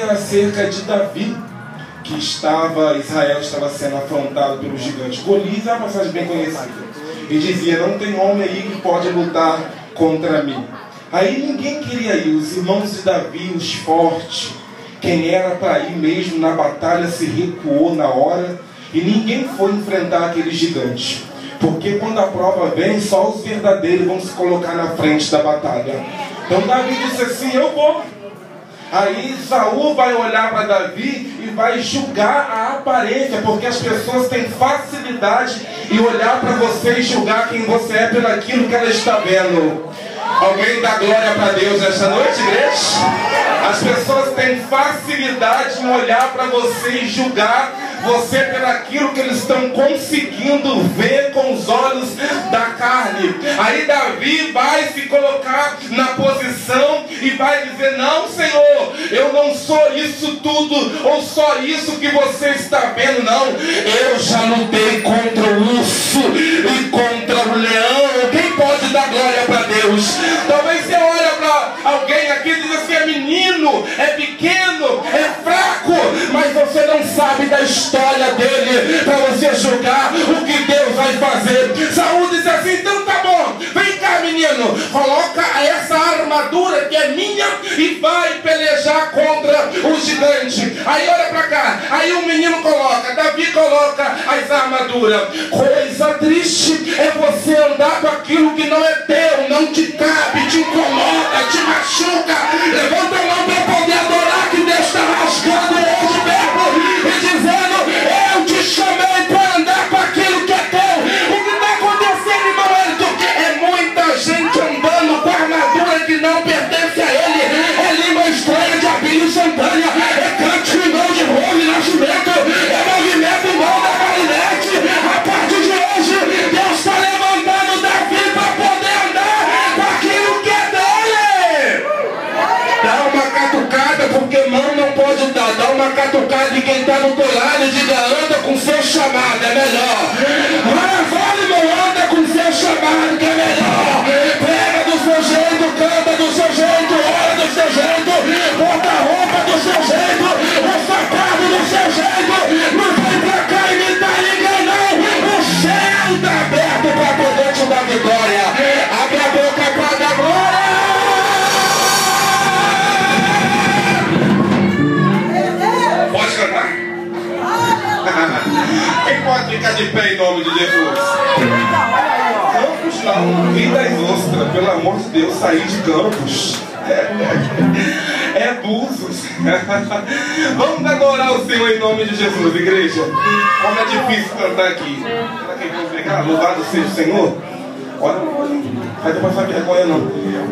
era acerca de Davi, que Israel estava sendo afrontado pelo gigante Golias. É uma passagem bem conhecida. E dizia: não tem homem aí que pode lutar contra mim. Aí ninguém queria ir. Os irmãos de Davi, os fortes, quem era para ir mesmo na batalha, se recuou na hora. E ninguém foi enfrentar aquele gigante. Porque quando a prova vem, só os verdadeiros vão se colocar na frente da batalha. Então Davi disse assim: eu vou. Aí Saul vai olhar para Davi e vai julgar a aparência, porque as pessoas têm facilidade em olhar para você e julgar quem você é pelo aquilo que ela está vendo. Alguém dá glória para Deus esta noite, igreja? As pessoas têm facilidade em olhar para você e julgar você pelo aquilo que eles estão conseguindo ver com os olhos da carne. Aí Davi vai se colocar na posição e vai dizer: não, Senhor, eu não sou isso tudo ou só isso que você está vendo, não. Eu já lutei contra o urso e contra o leão. Quem pode dar glória para Deus? Talvez você olha para alguém aqui e diz assim: é menino, é pequeno, é fraco, mas você não sabe da história dele para você julgar o que Deus vai fazer. Saul disse assim: então tá bom, vem cá, menino, coloca essa armadura que é minha e vai pelejar contra o gigante. Aí olha para cá, aí o menino coloca, Davi coloca as armaduras. Coisa triste é você andar com aquilo que não é teu, não te cabe, te incomoda, te machuca. Levanta a mão para poder adorar, que Deus está rasgando hoje mesmo e dizendo: eu te chamei para andar com aquilo que é teu. O que está acontecendo, irmão Elton? É muita gente andando com a armadura que não pertence a ele. É língua estranha de abelha instantânea, é canto de mão de rolo e nascimento, é movimento mão da marinete. A partir de hoje, Deus está levantando Davi para poder andar com aquilo que é dele. Dá uma catucada, porque mão não pode dar. Dá uma catucada de quem está no teu lado e diga: anda com seu chamado, é melhor. Vale, irmão, anda com seu chamado, que é melhor. Prega do seu jeito, canta do seu jeito, ora do seu jeito, bota a roupa do seu jeito, o sapato do seu jeito. Não vem pra cá imitar ninguém, não. O céu está aberto para poder te dar vitória. Abre a boca para dar glória. Pode cantar? Quem pode ficar de pé em nome de Jesus? Campos não, vida é ostra, pelo amor de Deus, sair de Campos. É Búzios. Vamos adorar o Senhor em nome de Jesus, igreja. Como é difícil cantar aqui. Será que vamos pegar? Louvado seja o Senhor. Olha, vai ter passar vergonha não.